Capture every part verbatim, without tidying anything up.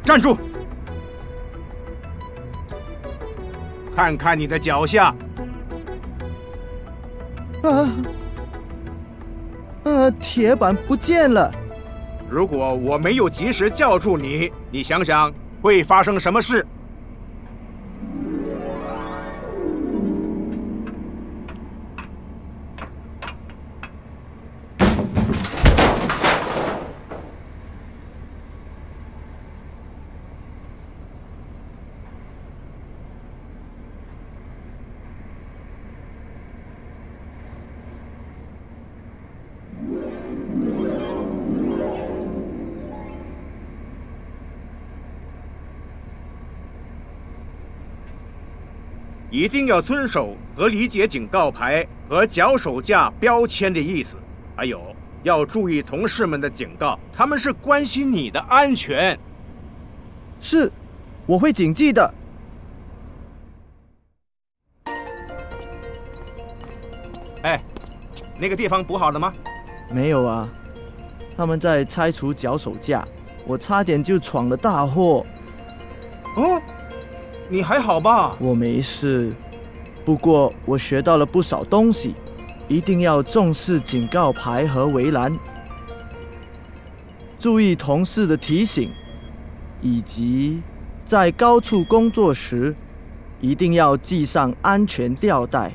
站住！看看你的脚下。 啊，呃，铁板不见了。 如果我没有及时叫住你，你想想会发生什么事？一定要遵守和理解警告牌和脚手架标签的意思，还有要注意同事们的警告，他们是关心你的安全。 是，我会谨记的。 哎，那个地方补好了吗？ 没有啊，他们在拆除脚手架，我差点就闯了大祸。 哦。你还好吧？ 我没事，不过我学到了不少东西，一定要重视警告牌和围栏，注意同事的提醒，以及在高处工作时一定要系上安全吊带。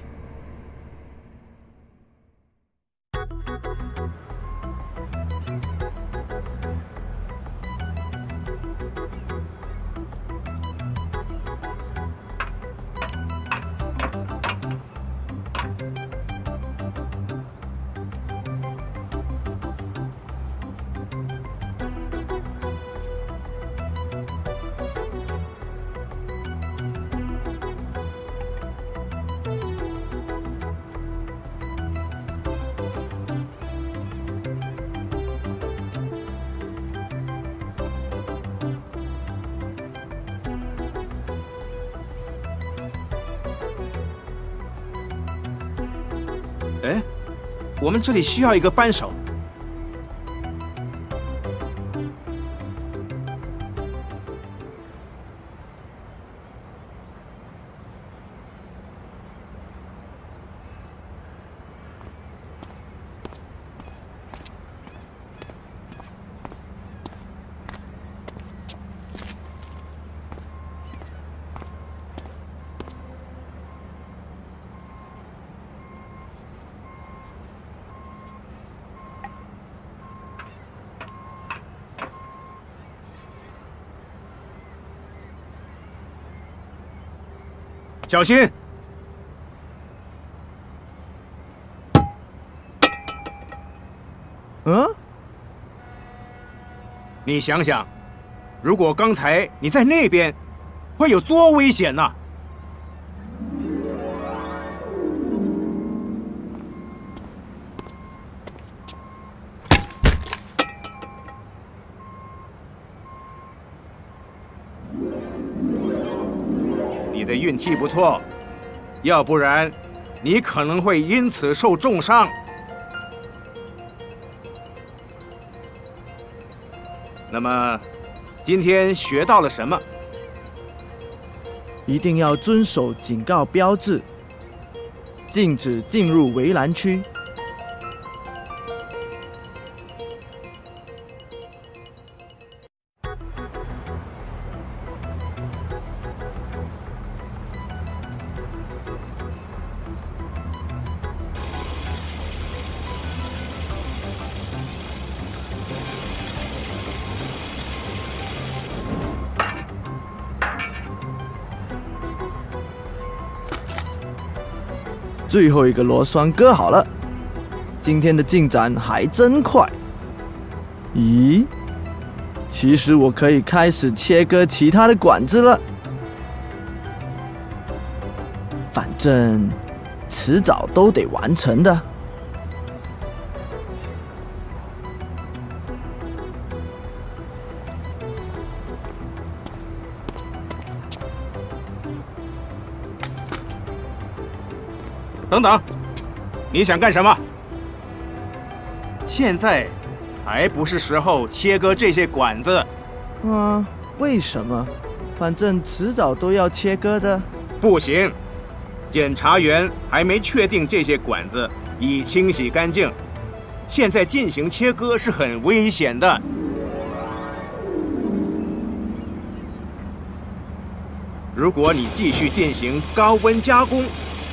哎，我们这里需要一个扳手。小心！ 嗯？ 你想想，如果刚才你在那边，会有多危险呐！你的运气不错，要不然你可能会因此受重伤。那么，今天学到了什么？ 一定要遵守警告标志，禁止进入围栏区。最后一个螺栓割好了，今天的进展还真快。咦，其实我可以开始切割其他的管子了。反正迟早都得完成的。 等等，你想干什么？现在还不是时候切割这些管子。 嗯， 为什么？反正迟早都要切割的。 不行，检查员还没确定这些管子已清洗干净，现在进行切割是很危险的。如果你继续进行高温加工，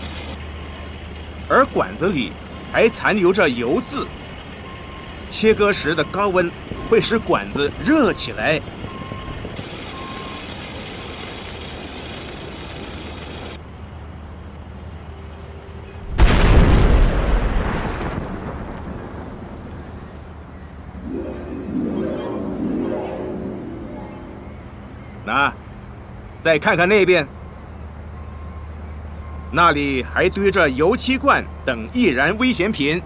而管子里还残留着油渍，切割时的高温会使管子热起来。那，再看看那边，那里还堆着油漆罐等易燃危险品。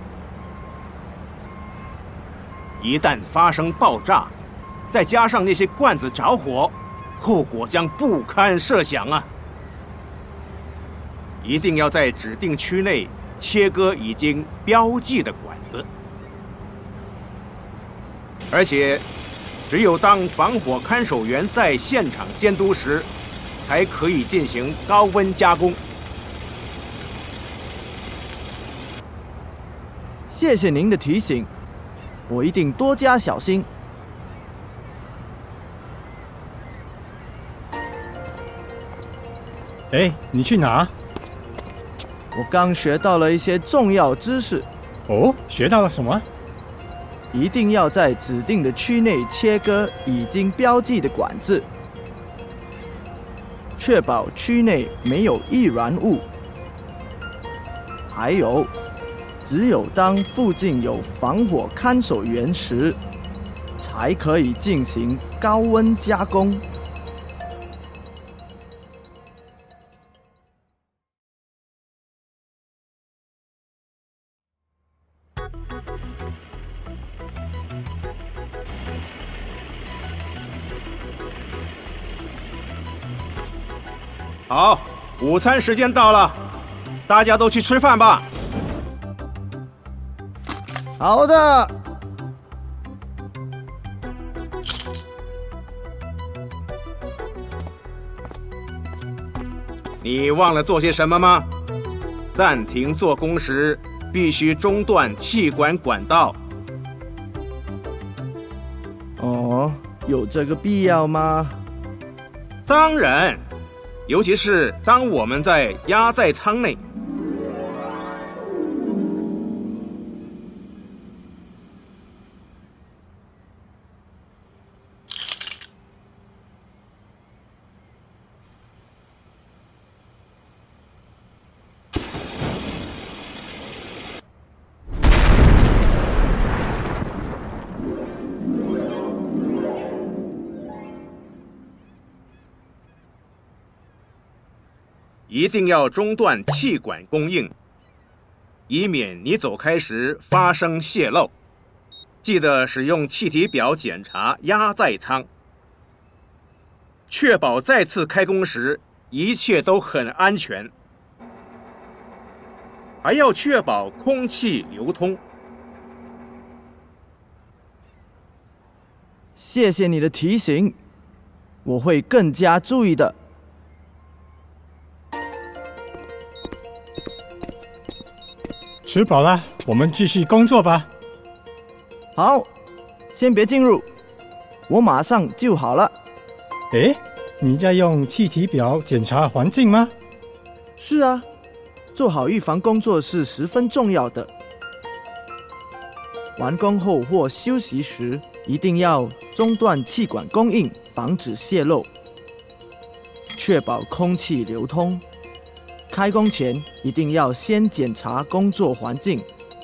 一旦发生爆炸，再加上那些罐子着火，后果将不堪设想啊！一定要在指定区内切割已经标记的管子，而且只有当防火看守员在现场监督时，才可以进行高温加工。 谢谢您的提醒，我一定多加小心。 哎，你去哪？ 我刚学到了一些重要知识。 哦，学到了什么？ 一定要在指定的区内切割已经标记的管子，确保区内没有易燃物。还有，只有当附近有防火看守员时，才可以进行高温加工。 好，午餐时间到了，大家都去吃饭吧。 好的。 你忘了做些什么吗？暂停做工时，必须中断气管管道。 哦，有这个必要吗？ 当然，尤其是当我们在压载舱内。一定要中断气管供应，以免你走开时发生泄漏。记得使用气体表检查压载舱，确保再次开工时一切都很安全。还要确保空气流通。 谢谢你的提醒，我会更加注意的。 吃饱了，我们继续工作吧。 好，先别进入，我马上就好了。 诶，你在用气体表检查环境吗？ 是啊，做好预防工作是十分重要的。完工后或休息时，一定要中断气管供应，防止泄漏，确保空气流通。开工前一定要先检查工作环境。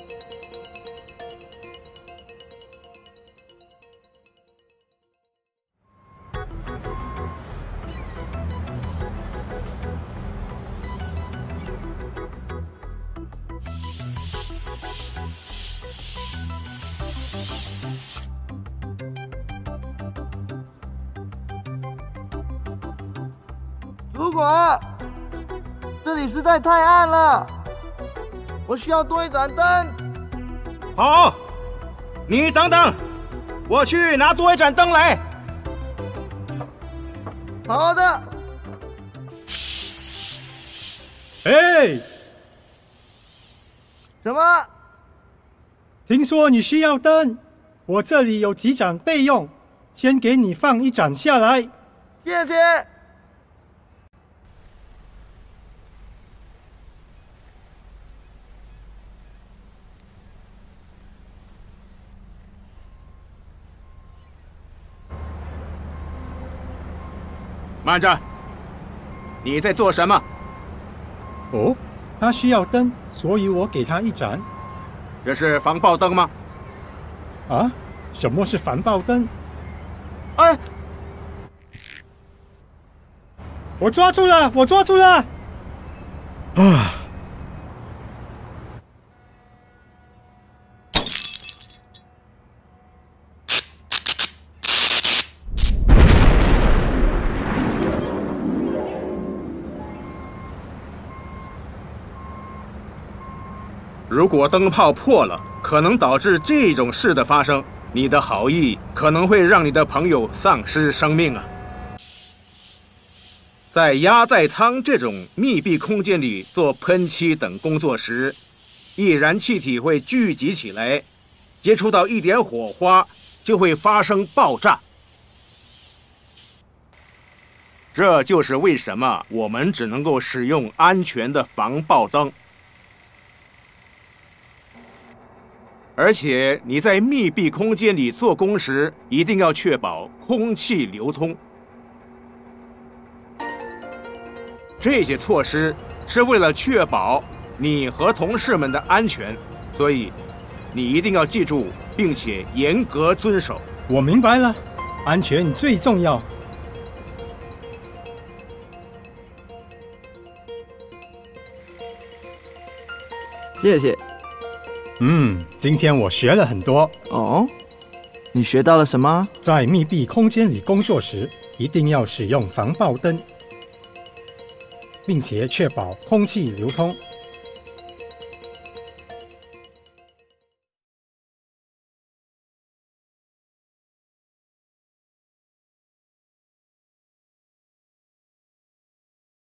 主管，这里实在太暗了，我需要多一盏灯。 好，你等等，我去拿多一盏灯来。 好的。 哎， 什么？ 听说你需要灯，我这里有几盏备用，先给你放一盏下来。 谢谢。 慢着，你在做什么？ 哦，他需要灯，所以我给他一盏。 这是防爆灯吗？ 啊？什么是防爆灯？ 哎， 我抓住了！我抓住了！啊！ 如果灯泡破了，可能导致这种事的发生，你的好意可能会让你的朋友丧失生命啊！在压载舱这种密闭空间里做喷漆等工作时，易燃气体会聚集起来，接触到一点火花就会发生爆炸。这就是为什么我们只能够使用安全的防爆灯。而且你在密闭空间里做工时，一定要确保空气流通。这些措施是为了确保你和同事们的安全，所以你一定要记住，并且严格遵守。 我明白了，安全最重要。 谢谢。 嗯，今天我学了很多。 哦，你学到了什么？ 在密闭空间里工作时，一定要使用防爆灯，并且确保空气流通。